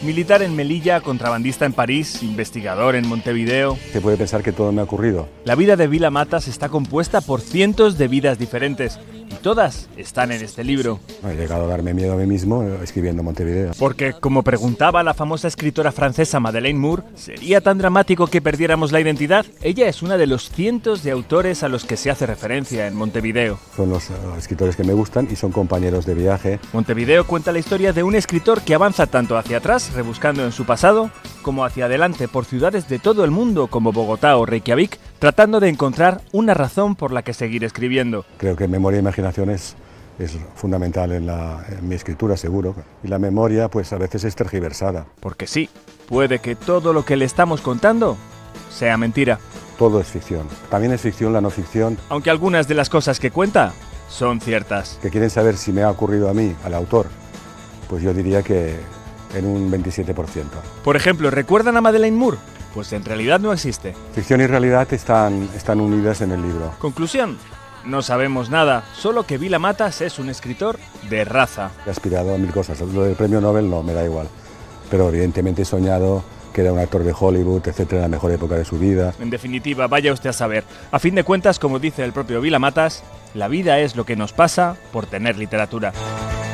Militar en Melilla, contrabandista en París, investigador en Montevideo. Se puede pensar que todo me ha ocurrido. La vida de Vila Matas está compuesta por cientos de vidas diferentes y todas están en este libro. He llegado a darme miedo a mí mismo escribiendo Montevideo. Porque, como preguntaba la famosa escritora francesa Madeleine Moore, ¿sería tan dramático que perdiéramos la identidad? Ella es una de los cientos de autores a los que se hace referencia en Montevideo. Son los escritores que me gustan y son compañeros de viaje. Montevideo cuenta la historia de un escritor que avanza tanto hacia atrás, rebuscando en su pasado, como hacia adelante por ciudades de todo el mundo como Bogotá o Reykjavik, tratando de encontrar una razón por la que seguir escribiendo. Creo que memoria e imaginación es fundamental en mi escritura, seguro. Y la memoria, pues a veces es tergiversada. Porque sí, puede que todo lo que le estamos contando sea mentira. Todo es ficción. También es ficción la no ficción. Aunque algunas de las cosas que cuenta son ciertas. Que quieren saber si me ha ocurrido a mí, al autor, pues yo diría que en un 27%. Por ejemplo, ¿recuerdan a Madeleine Moore? Pues en realidad no existe. Ficción y realidad están unidas en el libro. Conclusión, no sabemos nada, solo que Vila Matas es un escritor de raza. He aspirado a 1000 cosas, lo del premio Nobel no, me da igual. Pero evidentemente he soñado que era un actor de Hollywood, etcétera, en la mejor época de su vida. En definitiva, vaya usted a saber. A fin de cuentas, como dice el propio Vila Matas, la vida es lo que nos pasa por tener literatura.